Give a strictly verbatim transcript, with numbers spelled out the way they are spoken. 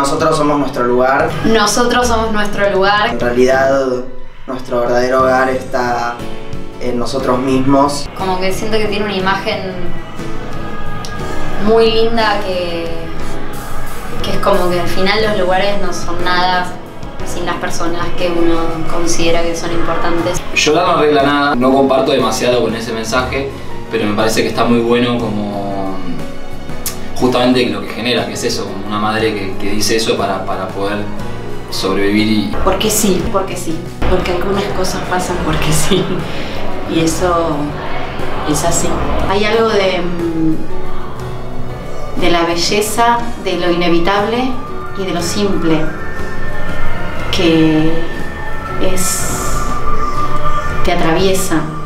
nosotros somos nuestro lugar. Nosotros somos nuestro lugar. En realidad, nuestro verdadero hogar está en nosotros mismos. Como que siento que tiene una imagen muy linda que, que es como que al final los lugares no son nada sin las personas que uno considera que son importantes. Llorar no arregla nada, no comparto demasiado con ese mensaje, pero me parece que está muy bueno como justamente lo que genera, que es eso, como una madre que, que dice eso para, para poder sobrevivir y... Porque sí, porque sí, porque algunas cosas pasan porque sí, y eso es así. Hay algo de, de la belleza, de lo inevitable y de lo simple, que es, te atraviesa.